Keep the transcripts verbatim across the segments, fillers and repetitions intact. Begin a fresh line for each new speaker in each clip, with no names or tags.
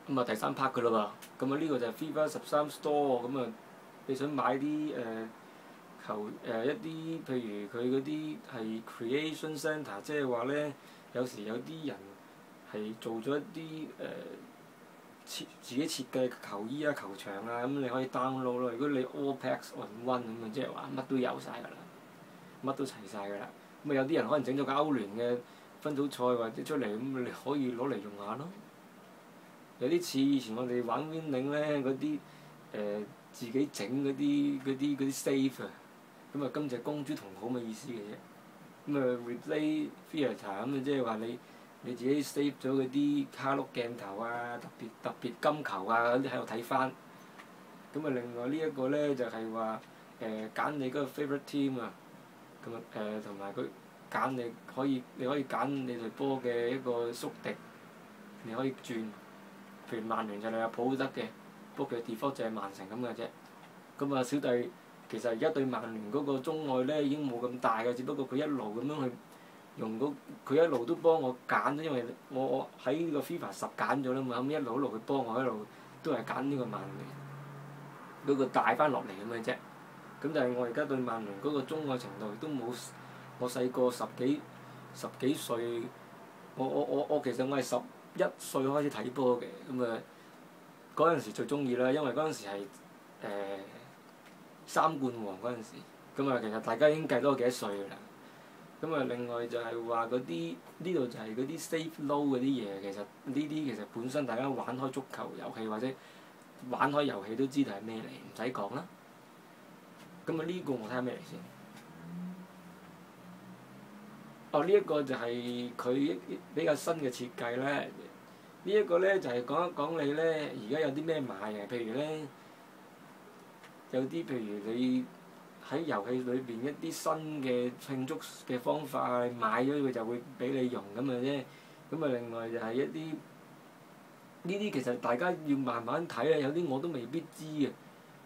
咁啊第三 part 噶啦噃，咁啊呢個就係 FIFA 十三 store，咁啊你想買啲誒、呃、球誒、呃、一啲，譬如佢嗰啲係 creation centre，即係話咧有時有啲人係做咗一啲誒、呃、設自己設計球衣啊、球場啊，咁你可以 download 咯。如果你 all packs on one 咁啊，即係話乜都有晒㗎啦，乜都齊晒㗎啦。咁啊有啲人可能整咗個歐聯嘅分組賽或者出嚟，咁你可以攞嚟用下咯。有啲似以前我哋玩 Winning 咧嗰啲誒自己整嗰啲嗰啲嗰啲 save 啊，咁啊今隻公主同好嘅意思嘅啫。咁啊 replay theatre 咁啊，即係話你你自己 save 咗嗰啲卡碌鏡頭啊、特別特別金球啊嗰啲喺度睇翻。咁啊另外呢一個咧就係話誒揀你嗰個 favourite team 啊，咁啊誒同埋佢揀你可以你可以揀你隊波嘅一個宿敵，你可以轉。譬如曼聯就利物浦得嘅，不過佢 default 就係曼城咁嘅啫。咁啊小弟其實而家對曼聯嗰個鍾愛咧已經冇咁大嘅，只不過佢一路咁樣去用嗰佢一路都幫我揀，因為我我喺呢個 FIFA 十揀咗啦嘛，咁一路一路佢幫我一路都係揀呢個曼聯，嗰個帶翻落嚟咁嘅啫。咁但係我而家對曼聯嗰個鍾愛程度都冇我細個十幾十幾歲，我我我我其實我係十一歲開始睇波嘅，咁啊嗰陣時最中意啦，因為嗰陣時係誒、呃、三冠王嗰陣時，咁啊其實大家已經計到我幾多歲㗎啦。咁啊另外就係話嗰啲呢度就係嗰啲 save low 嗰啲嘢，其實呢啲其實本身大家玩開足球遊戲或者玩開遊戲都知道係咩嚟，唔使講啦。咁啊呢個我睇下咩嚟先。哦，呢、這、一個就係佢比較新嘅設計咧。呢、這、一個咧就係、是、講一講你咧，而家有啲咩買嘅？譬如咧，有啲譬如你喺遊戲裏邊一啲新嘅慶祝嘅方法，買咗佢就會俾你用咁嘅啫。咁啊，另外就係一啲呢啲其實大家要慢慢睇啊，有啲我都未必知嘅。誒、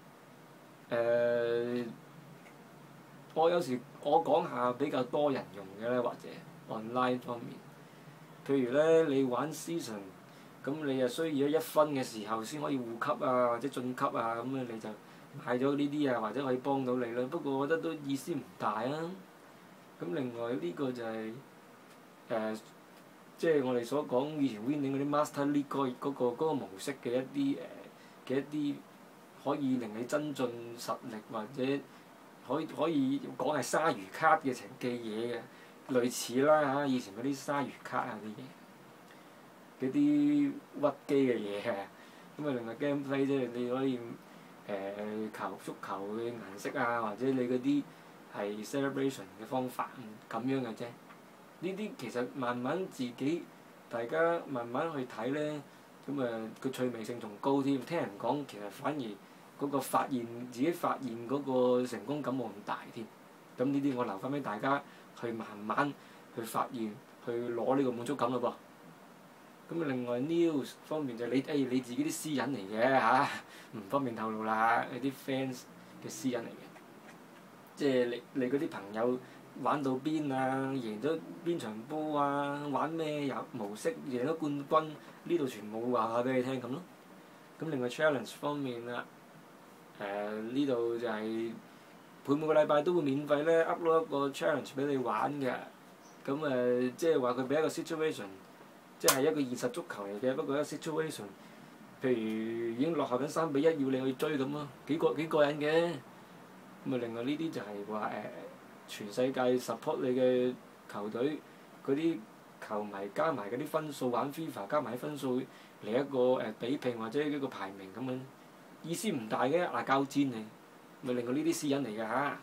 呃。我有時我講下比較多人用嘅咧，或者 online 方面，譬如咧你玩 season，咁你又需要一分嘅時候先可以護級啊，或者晉級啊，咁啊你就買咗呢啲啊，或者可以幫到你啦。不過我覺得都意思唔大啊。咁另外呢個就係、是、誒、呃，即係我哋所講以前 Winning 嗰啲 Master League 嗰、那個嗰、那個模式嘅一啲誒嘅一啲可以令你增進實力或者。可以可以講係鯊魚卡嘅情嘅嘢嘅，類似啦嚇，以前嗰啲鯊魚卡啊啲嘢，嗰啲屈機嘅嘢啊，咁啊另外 gameplay 即係你可以誒、呃、球足球嘅顏色啊，或者你嗰啲係 celebration 嘅方法咁樣嘅啫。呢啲其實慢慢自己大家慢慢去睇咧，咁啊個趣味性仲高添。聽人講其實反而。嗰個發現自己發現嗰個成功感冇咁大添，咁呢啲我留翻俾大家去慢慢去發現，去攞呢個滿足感咯噃。咁啊，另外 news 方面就你誒、哎、你自己啲私隱嚟嘅嚇，唔方便透露啦，你啲 fans 嘅私隱嚟嘅，即係你你嗰啲朋友玩到邊啊，贏咗邊場波啊，玩咩遊模式贏咗冠軍，呢度全部話下俾你聽咁咯。咁另外 challenge 方面啦。誒呢度就係每每個禮拜都會免費咧 upload 一個 challenge 俾你玩嘅，咁誒、呃、即係話佢俾一個 situation，即係一個現實足球嚟嘅，不過一個 situation，譬如已經落後緊三比一，要你去追咁咯，幾過幾過癮嘅。咁啊，另外呢啲就係話誒全世界 support 你嘅球隊嗰啲球迷加埋嗰啲分數玩 FIFA 加埋啲分數嚟一個誒、呃、比拼或者一個排名咁樣。意思唔大嘅，牙膠戰嚟，咪另外呢啲私隱嚟㗎嚇。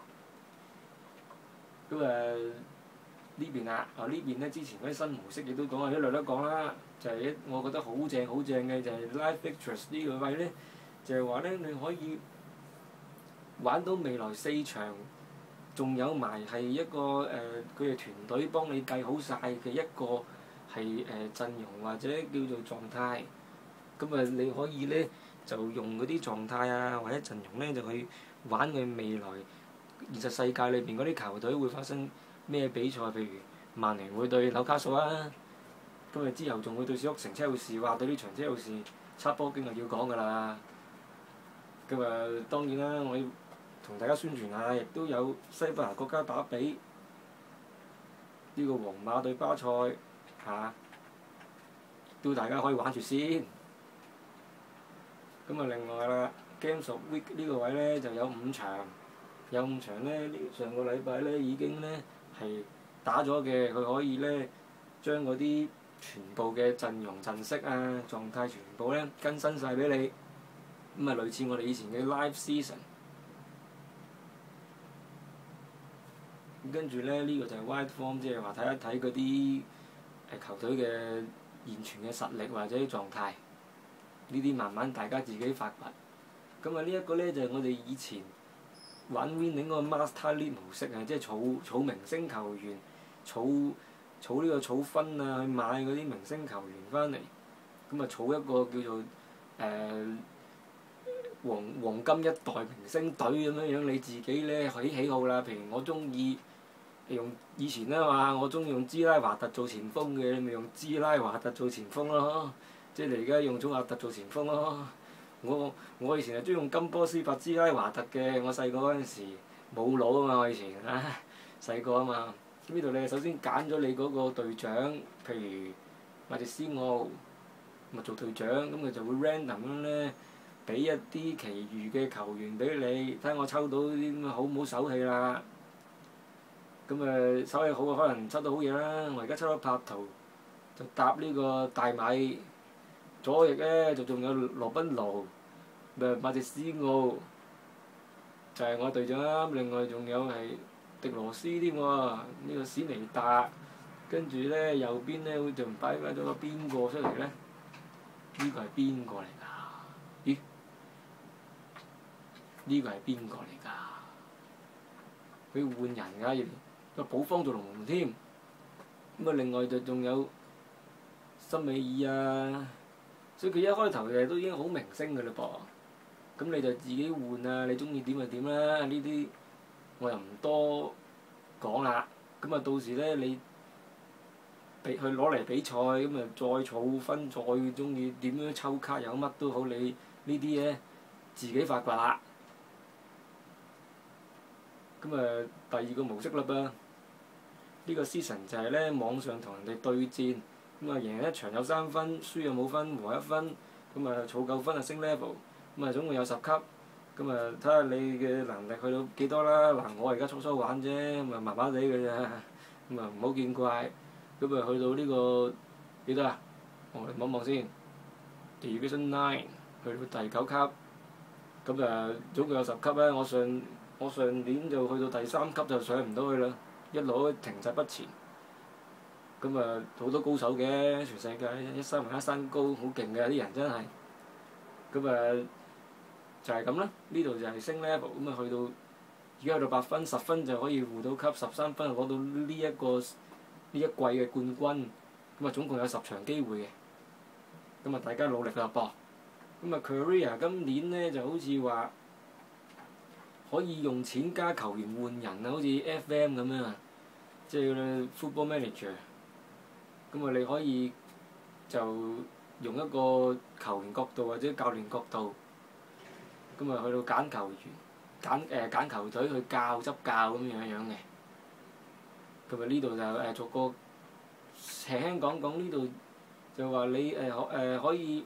咁誒呢邊啊，啊呢邊咧之前嗰啲新模式亦都講啊，一略都講啦，就係、是、一我覺得好正好正嘅就係 Live Fixtures 呢個位咧，就係話咧你可以玩到未來四場，仲有埋係一個誒佢哋團隊幫你計好晒嘅一個係誒、呃、陣容或者叫做狀態，咁啊你可以咧。就用嗰啲狀態啊，或者陣容咧，就去玩佢未來現實世界裏邊嗰啲球隊會發生咩比賽，譬如曼聯會對紐卡素啊， 咁啊之後仲會對小屋城車路士，話對呢場車路士插波經係要講㗎啦。咁啊當然啦，我要同大家宣傳下，亦都有西班牙國家打比呢個皇馬對巴塞嚇，都大家可以玩住先。咁啊另外啦 ，Games of Week 呢個位咧就有五場，有五場咧，呢上個禮拜咧已經咧係打咗嘅，佢可以咧將嗰啲全部嘅陣容陣式啊狀態全部咧更新晒俾你。咁啊類似我哋以前嘅 live season。跟住咧，呢、這個就係 wide form，即係話睇一睇嗰啲誒球隊嘅現存嘅實力或者狀態。呢啲慢慢大家自己發掘。咁啊，呢一個咧就係、是、我哋以前玩 winning 嗰個 master league 模式啊，即係儲儲明星球員，儲儲呢個儲分啊，去買嗰啲明星球員翻嚟。咁啊，儲一個叫做誒、呃、黃黃金一代明星隊咁樣樣，你自己咧喜喜好啦。譬如我中意。用以前咧嘛，我中意用茲拉華特做前鋒嘅，你咪用茲拉華特做前鋒咯。即係你而家用祖亞特做前鋒咯。我我以前係中意用金波斯發茲拉華特嘅，我細個嗰陣時冇腦啊嘛，我以前啊細個啊嘛。咁呢度你首先揀咗你嗰個隊長，譬如馬迪斯奧，咪做隊長，咁佢就會 random 咁咧，俾一啲其餘嘅球員俾你，睇我抽到啲咁好唔好手氣啦。咁誒手氣好啊，可能抽到好嘢啦！我而家抽到柏圖，就搭呢個大米，左翼咧就仲有羅賓奴，誒馬迪斯奧，就係、是、我隊長啦。另外仲有係迪羅斯添喎，呢、這個史尼達，跟住咧右邊咧會仲擺翻咗個邊個出嚟咧？呢、這個係邊個嚟㗎？咦？呢、這個係邊個嚟㗎？佢換人㗎要。個保方做龍門添，咁啊另外就仲有森美爾啊，所以佢一開頭嘅都已經好明星㗎嘞噃，咁你就自己換啊，你中意點就點啦，呢啲我又唔多講啦，咁啊到時咧你比去攞嚟比賽，咁啊再儲分，再中意點樣抽卡有乜都好，你呢啲咧自己發掘啦。咁啊第二個模式嘞噃。呢個 season 就係咧網上同人哋對戰，咁啊贏一場有三分，輸又冇分，和一分，咁啊儲夠分啊升 level，咁啊總共有十級，咁啊睇下你嘅能力去到幾多啦。嗱我而家初初玩啫，咁啊麻麻地嘅咋，咁啊唔好見怪，咁啊去到呢、這個幾多啊？我嚟望望先 ，Division Nine 去到第九級，咁啊總共有十級咧。我上我上年就去到第三級就上唔到去啦。一路都停滯不前，咁啊好多高手嘅，全世界一山還一山高，好勁嘅啲人真係，咁啊就係咁啦。呢度就係升 level，咁啊去到而家去到八分，十分就可以護到級，十三分就攞到呢、這、一個呢一季嘅冠軍，咁啊總共有十場機會嘅，咁啊大家努力啦噃。咁啊 Career 今年咧就好似話，可以用錢加球員換人啊，好似 F M 咁樣啊，即係 Football Manager。咁啊，你可以就用一個球員角度或者教練角度，咁啊去到揀球員、揀誒揀球隊去教執教咁樣樣嘅。咁啊呢度就誒逐個輕輕講講，呢度就話你誒可誒可以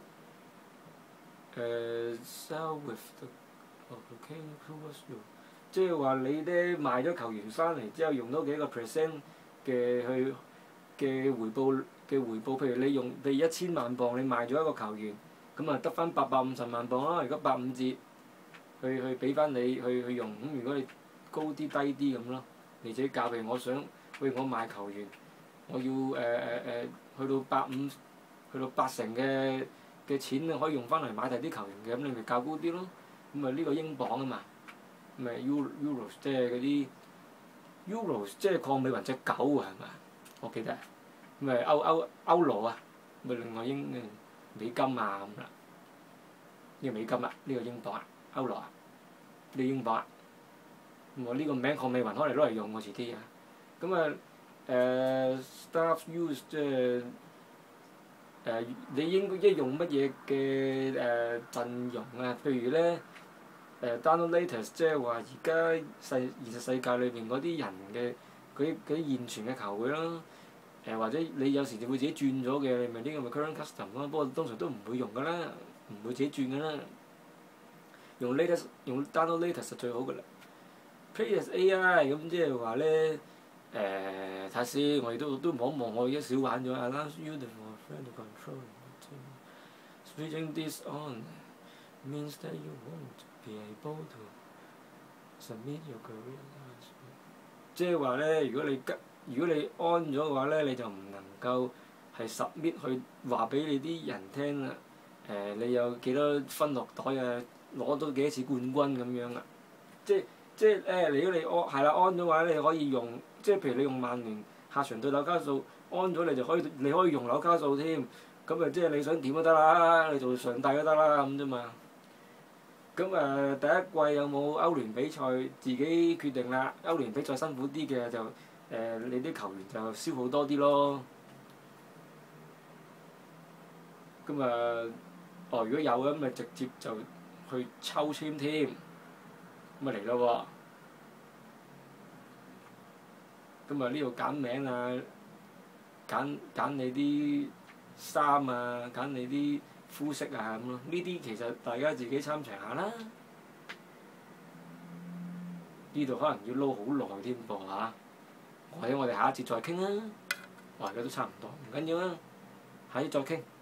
誒 sell with the Okay, 即係話你咧賣咗球員翻嚟之後，用多幾個 percent 嘅去嘅回報嘅回報，譬如你用譬如一千萬磅，你賣咗一個球員，咁啊得翻八百五十萬磅啦。如果八五折，去去俾翻你去去用，咁如果你高啲低啲咁咯，你自己教。譬如我想，譬如我賣球員，我要誒誒誒去到八五，去到八成嘅嘅錢可以用翻嚟買第啲球員嘅，咁你咪較高啲咯。咁啊呢個英鎊啊嘛，咪 Euro 即係嗰啲 Euro 即係抗美雲隻狗啊，係咪？我記得，咁咪歐歐歐羅啊，咪另外英美金啊咁啦，呢個美金啊，呢個英鎊啊，歐羅啊，呢個英鎊啊，咁我呢個名抗美雲可能攞嚟用喎遲啲啊，咁啊誒 Staff Use 即係誒你應該一用乜嘢嘅誒陣容啊？譬如咧誒 download latest，即係話而家世現實世界裏邊嗰啲人嘅嗰啲嗰啲現存嘅球會啦。誒或者你有時就會自己轉咗嘅，你咪呢個咪 current custom 咯。不過通常都唔會用㗎啦，唔會自己轉㗎啦。用 latest 用 download latest 係最好㗎啦。Play as A I 咁即係話咧誒睇下先，我哋都都望一望，我而家少玩咗。Allows you to friend to control switching this on means that you won't be able to submit your career。即係話咧，如果你吉如果你安咗嘅話咧，你就唔能夠係 submit 去話俾你啲人聽啦。誒、呃，你有幾多分落袋啊？攞到幾多次冠軍咁樣啊？即即誒、呃，如果你安係啦，安咗嘅話咧，你可以用即係譬如你用曼聯客場對紐卡素安咗，你就可以你可以用紐卡素添。咁啊，即係你想點都得啦，你做上帝都得啦咁啫嘛。咁誒、呃，第一季有冇歐聯比賽自己決定啦。歐聯比賽辛苦啲嘅就〜誒、呃，你啲球員就消耗多啲咯。咁啊，哦，如果有咁咪直接就去抽籤添。咁咪嚟咯喎！咁啊，呢度揀名啊，揀揀你啲衫啊，揀你啲膚色啊咁咯。呢啲其實大家自己參詳下啦。呢度可能要撈好耐添噃嚇。或者我哋下一節再傾啦，我而家都差唔多，唔緊要啦，下一節再傾。